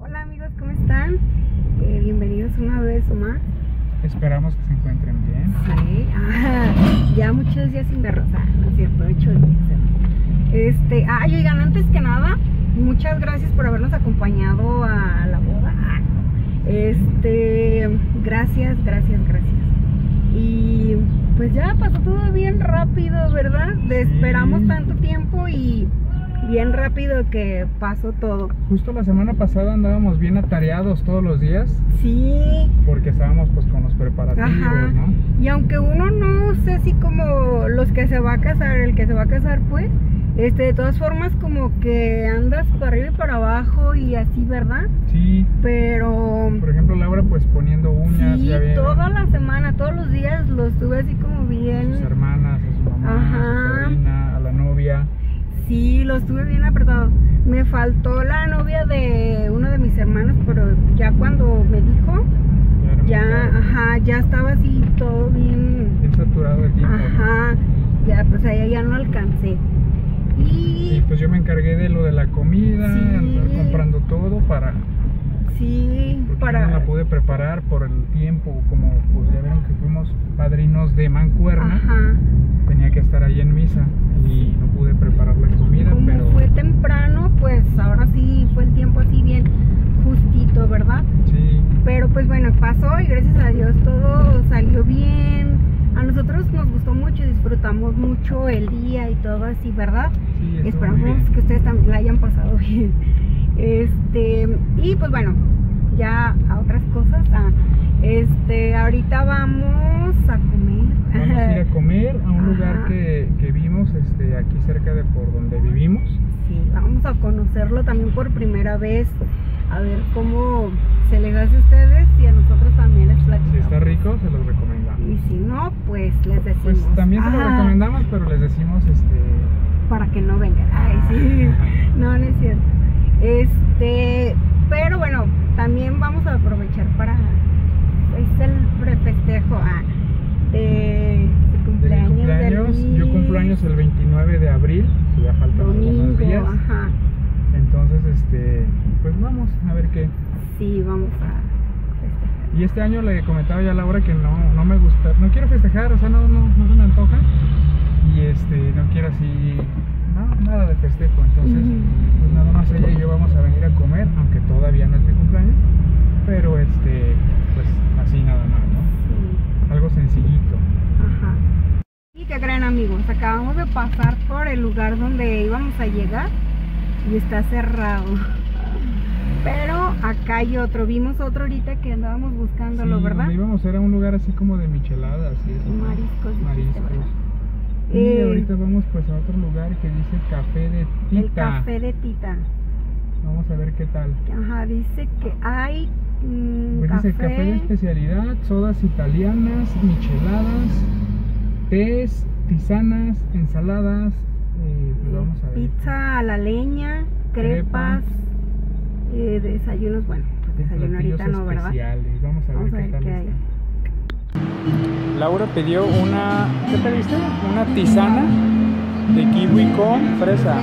Hola amigos, ¿cómo están? Bienvenidos una vez más. Esperamos que se encuentren bien. Sí, ya muchos días sin verlos, no es cierto, 8 días. Oigan, antes que nada, muchas gracias por habernos acompañado a la boda. Gracias. Y pues ya pasó todo bien rápido, ¿verdad? Sí. Esperamos tanto tiempo y bien rápido que pasó todo. Justo la semana pasada andábamos bien atareados todos los días. Sí. Porque estábamos pues con los preparativos, ¿no? Y aunque uno no sé así como los que se va a casar, el que se va a casar pues, de todas formas como que andas para arriba y para abajo y así, ¿verdad? Sí. Pero... Por ejemplo, Laura pues poniendo uñas. Sí, ya vieron, toda la semana, todos los días los tuve así como bien... a sus hermanas, a su mamá, a su sobrina, a la novia. Sí, los tuve bien apretados. Me faltó la novia de uno de mis hermanos, pero ya cuando me dijo, ya estaba así todo bien saturado el tiempo. Ya pues allá ya no alcancé. Y pues yo me encargué de lo de la comida, andar comprando todo porque no la pude preparar por el tiempo, como pues ya vieron que fuimos padrinos de mancuerna. Tenía que estar ahí en misa y no pude preparar la comida. Como pero fue temprano, pues ahora sí fue el tiempo así bien justito, ¿verdad? Sí. Pero pues bueno, pasó y gracias a Dios todo salió bien. A nosotros nos gustó mucho, disfrutamos mucho el día y todo así, ¿verdad? Sí, esperamos que ustedes también la hayan pasado bien. Y pues bueno, ya a otras cosas. Ahorita vamos a comer. Vamos a ir a comer a un lugar que vimos aquí cerca de por donde vivimos. Sí, vamos a conocerlo también por primera vez, a ver cómo se les hace a ustedes y a nosotros también les platicamos. Si está rico, se los recomendamos. Y si no, pues les decimos. Pues también se los recomendamos, pero les decimos para que no vengan. Ay, sí. No es cierto. Pero bueno, también vamos a aprovechar para el prefestejo de su cumpleaños. Yo cumplo años el 29 de abril, ya faltan algunos días. Entonces, pues vamos a ver qué. Sí, vamos a festejar. Y este año le comentaba ya a Laura que no me gusta, no quiero festejar, o sea, no se me antoja. Y no quiero así, nada de festejo. Entonces, pues nada más ella y yo vamos a venir a comer, aunque todavía no es mi cumpleaños. Pero pues así nada más, ¿no? Sí. Algo sencillito. ¿Y qué creen, amigos? Acabamos de pasar por el lugar donde íbamos a llegar y está cerrado. Pero acá hay otro, vimos otro ahorita que andábamos buscándolo, ¿verdad? Íbamos a ir a un lugar así como de micheladas y eso. Mariscos. Y ahorita vamos pues a otro lugar que dice Café de Tita. El Café de Tita. Vamos a ver qué tal. Dice que hay pues café. Dice café de especialidad, sodas italianas, micheladas, tés, tisanas, ensaladas, pues vamos a ver. Pizza a la leña, crepas, desayunos, bueno, pues desayuno ahorita no, ¿verdad? Vamos a ver qué hay. Laura pidió ¿qué pediste? Una tisana de kiwi con fresa.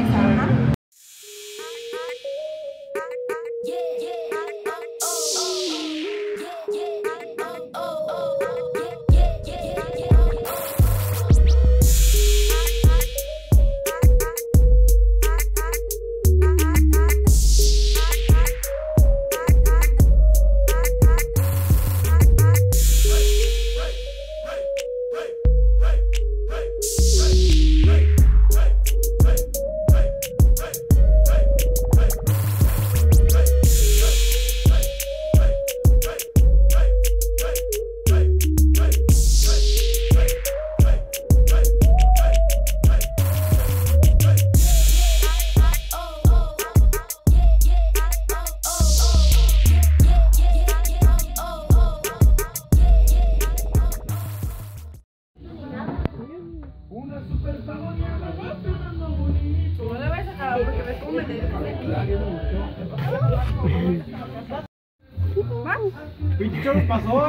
¿Qué nos pasó?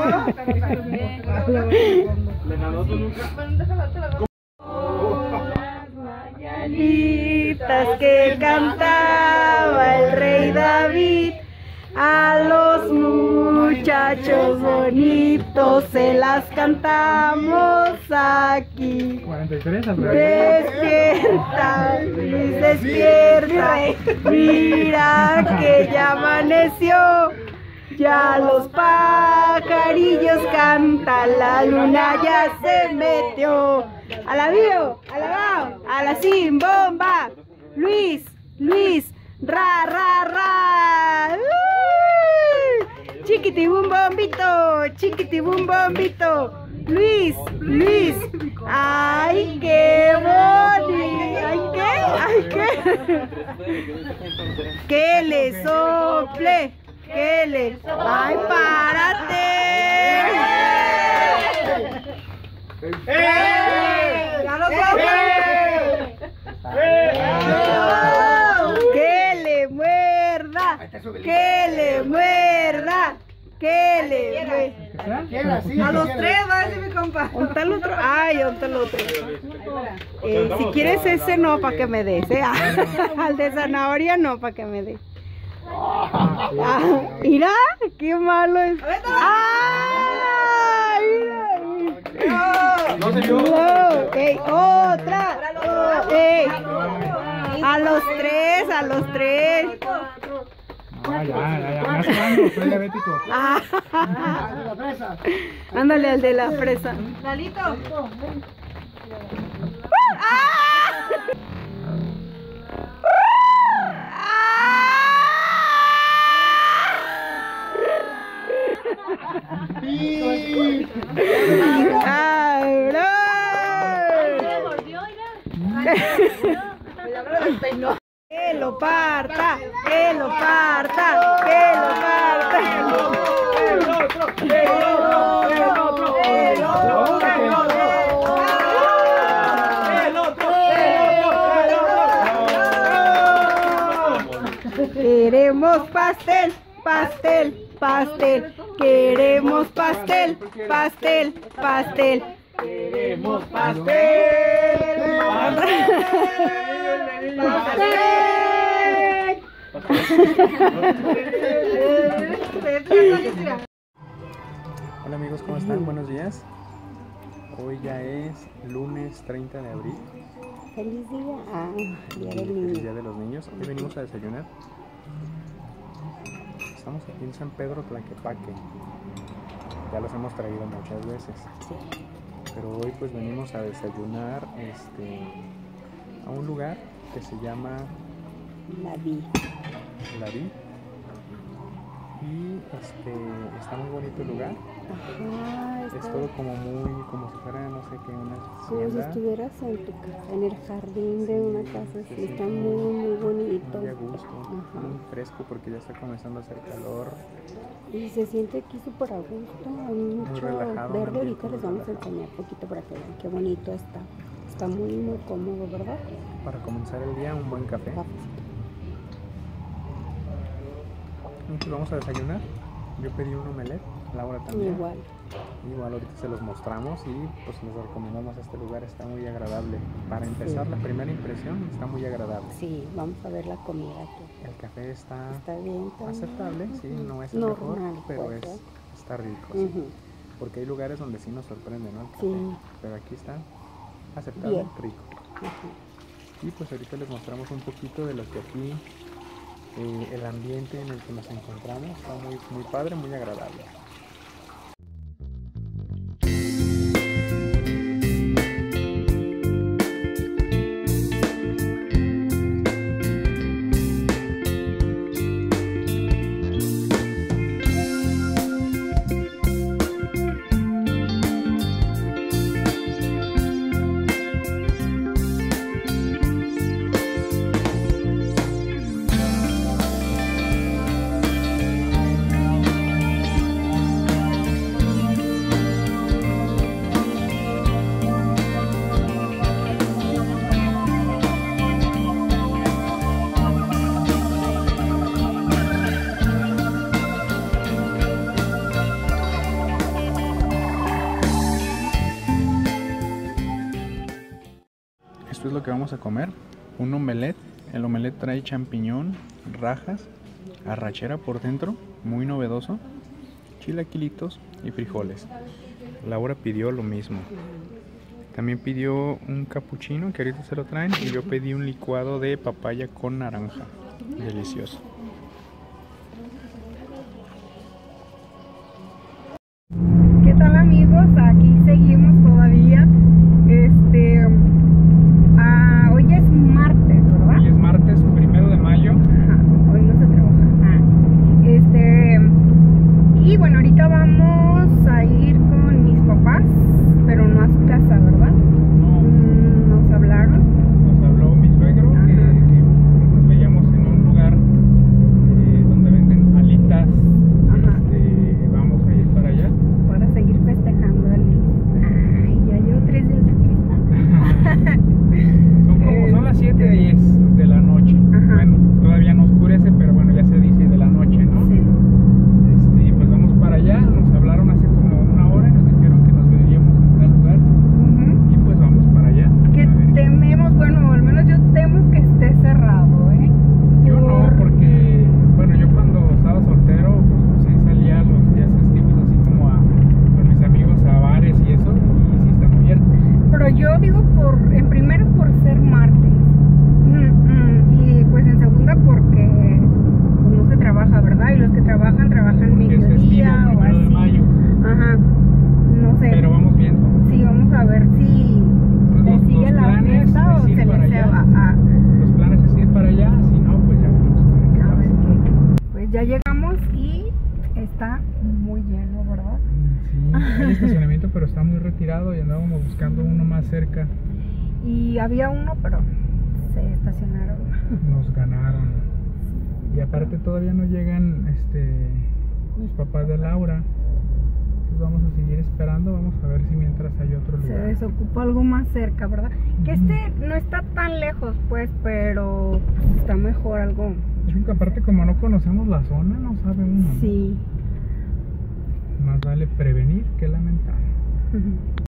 Le ganó Toluca. Mañanitas que cantaba el rey David, A los muchachos bonitos se las cantamos aquí. 43 al revés. Despierta, Luis, despierta. Mira que ya amaneció. Ya los pajarillos cantan, la luna ya se metió. A la bio, a la bao, a la sin bomba. Luis, Luis, ra, ra, ra. Chiquitibum bombito, chiquitibum bombito. Luis, Luis. Ay, qué bonito. Ay, qué, ay, qué. Que le sople. Que le... ¡Ay, párate! ¡Ya lo ¡Que le muerda! ¡Que le muerda! ¡Que le muerda! A los tres va a decir mi compa. ¿Dónde está el otro? Ay, ¿dónde está el otro? Si quieres ese no, para que me des. Al de zanahoria no, para que me des. Mira, qué malo es. ¡Ah! Mira. No se vio. Ey, otra. Ey. A los tres, a los tres. Ya, me hace daño, soy diabético. Ándale al de la fresa. Lalito. Que lo parta, que lo parta, que lo parta. Queremos pastel, pastel, pastel. Queremos pastel, pastel, pastel. Queremos pastel, pastel. Hola amigos, ¿cómo están? Buenos días. Hoy ya es lunes 30 de abril. Feliz día. Día del Feliz niño. día de los niños. Hoy venimos a desayunar. Estamos aquí en San Pedro Tlaquepaque. Ya los hemos traído muchas veces. Pero hoy pues venimos a desayunar a un lugar que se llama La vi. La Vi. Y está muy bonito el lugar. Ajá, Es todo como si fuera no sé qué, una como si hacienda. estuvieras en tu casa, en el jardín de una casa así. Está muy bonito. Muy a gusto, Ajá. muy fresco porque ya está comenzando a hacer calor. Y se siente aquí súper a gusto. Hay mucho relajado, verde. un Ahorita ambiente les muy vamos a relajado. enseñar poquito para que vean qué bonito está. Está muy cómodo, ¿verdad? Para comenzar el día, un buen café. Entonces vamos a desayunar. Yo pedí un omelette, Laura también. Igual. Igual ahorita se los mostramos y pues les recomendamos este lugar, está muy agradable. Para empezar, la primera impresión está muy agradable. Sí, vamos a ver la comida aquí. El café está bien. aceptable, sí, no es el normal, mejor, pero pues, ¿eh? está rico. Sí. Ujú. Porque hay lugares donde sí nos sorprende, ¿no? El café, Sí. pero aquí está aceptable, Bien. rico. Ujú. Y pues ahorita les mostramos un poquito de lo que aquí, el ambiente en el que nos encontramos, está muy padre, muy agradable. Esto es lo que vamos a comer, un omelette. El omelette trae champiñón, rajas, arrachera por dentro, muy novedoso, chilaquilitos y frijoles. Laura pidió lo mismo. También pidió un capuchino que ahorita se lo traen y yo pedí un licuado de papaya con naranja. Delicioso. ¿Qué tal, amigos? Aquí seguimos todavía. Hoy es martes, ¿verdad? Hoy es martes 1 de mayo. Ajá, hoy no se trabaja. Y bueno, ahorita vamos a ir con mis papás, pero no a su casa, ¿verdad? No, Nos hablaron. nos habló mi suegro que nos veíamos en un lugar donde venden alitas. Ajá. Vamos a ir para allá. Para seguir festejando Ay, ya llevo 3 días de fiesta. Son las 7:10 de la noche. Ajá. Bueno, todavía no oscurece, pero bueno, ya se dice de la noche, ¿no? Sí. Pues vamos para allá. Nos hablaron hace como 1 hora y nos dijeron que nos veríamos en tal lugar. Ujú. Y pues vamos para allá. Que A ver. tememos, bueno, al menos yo temo que esté cerrado, ¿eh? Yo no, porque, bueno, yo cuando estaba soltero, pues sí salía los días festivos así como con mis amigos a bares y eso, y sí están abiertos. Pero yo digo en primero por ser martes. Y pues en segunda porque pues, no se trabaja, ¿verdad? Y los que trabajan Porque es festivo, mediodía o 1 de así. mayo. Ajá. No sé. Pero vamos viendo. Sí, vamos a ver si Entonces, le sigue los la planes fiesta o es ir se para le allá. ceba. Los planes es ir para allá, si no, pues ya vemos qué A ver pasa. qué. Pues ya llegamos y está muy lleno, ¿verdad? Sí, hay estacionamiento, pero está muy retirado y andábamos buscando uno más cerca. Y había uno, pero se estacionaron. Nos ganaron. Y aparte todavía no llegan los papás de Laura. Entonces vamos a seguir esperando, vamos a ver si mientras hay otro Se lugar. desocupó algo más cerca, ¿verdad? Que no está tan lejos, pues, pero pues, está mejor algo. Es que aparte como no conocemos la zona, no sabe uno. Sí. Más vale prevenir que lamentar. Ujú.